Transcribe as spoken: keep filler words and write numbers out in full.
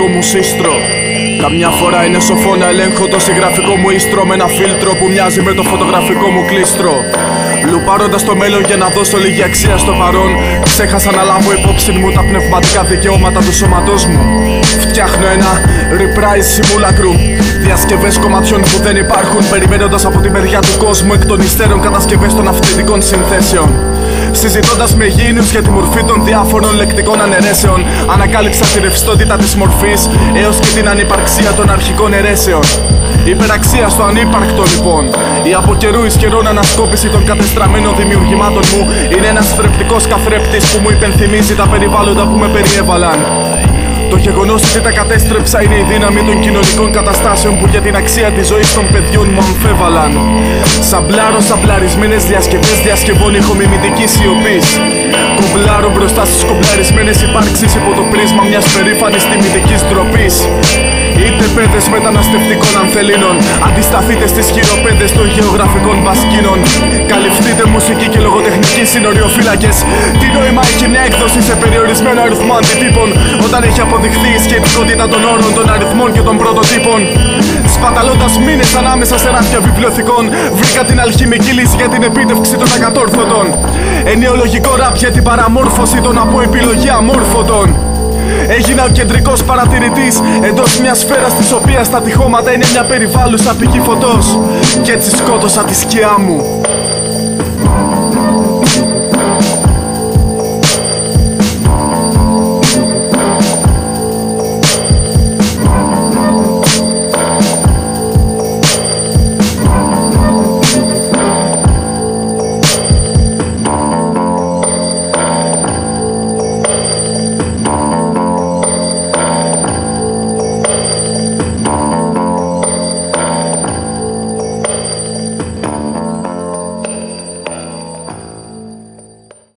γραφικό μου σύστρο. Καμιά φορά είναι σοφό να ελέγχω το συγγραφικό μου ίστρο με ένα φίλτρο που μοιάζει με το φωτογραφικό μου κλίστρο. Λουπάροντας το μέλλον για να δώσω λίγη αξία στο παρόν, ξέχασα να λάβω υπόψη μου τα πνευματικά δικαιώματα του σώματός μου. Φτιάχνω ένα reprise simulacrum, διασκευές κομματιών που δεν υπάρχουν, περιμένοντας από τη μεριά του κόσμου εκ των υστέρων κατασκευές των αυθεντικών συνθέσεων. Συζητώντας με γήινους για τη μορφή των διάφορων λεκτικών αναιρέσεων, ανακάλυψα τη ρευστότητα της μορφής έως και την ανυπαρξία των αρχικών αιρέσεων. Υπεραξία στο ανύπαρκτο λοιπόν. Η από καιρού εις καιρόν ανασκόπηση των κατεστραμμένων δημιουργημάτων μου είναι ένας θρεπτικός καθρέπτης που μου υπενθυμίζει τα περιβάλλοντα που με περιέβαλαν. Το γεγονός ότι τα κατέστρεψα είναι η δύναμη των κοινωνικών καταστάσεων που για την αξία της ζωής των παιδιών μου αμφέβαλαν. Σαμπλάρω σαμπλαρισμένες διασκευές διασκευών ηχομιμητικής σιωπής. Κουμπλάρω μπροστά στις κουμπλαρισμένες υπάρξεις υπό το πρίσμα μιας περήφανης τιμητικής ντροπής. Είτε παιδες μεταναστευτικών ανθελίνων, αντισταθείτε στις χειροπέδες των γεωγραφικών βασκήνων. Καλυφθείτε μουσική και λογοτεχνική συνοριοφύλακες. Τι νόημα έχει μια έκδοση σε περιορισμένο αριθμό αντιτύπων όταν έχει αποδειχθεί η σχετικότητα των όρων, των αριθμών και των πρωτοτύπων? Σπαταλώντας μήνες ανάμεσα σε ράφια βιβλιοθηκών, βρήκα την αλχημική λύση για την επίτευξη των ακατόρθωτων. Ενιολογικό ραπ για την παραμόρφωση των από επιλογή αμόρφωτων. Έγινα ο κεντρικός παρατηρητής εντός μιας σφαίρας της οποίας τα τυχώματα είναι μια περιβάλλουσα πηγή φωτός. Κι έτσι σκότωσα τη σκιά μου.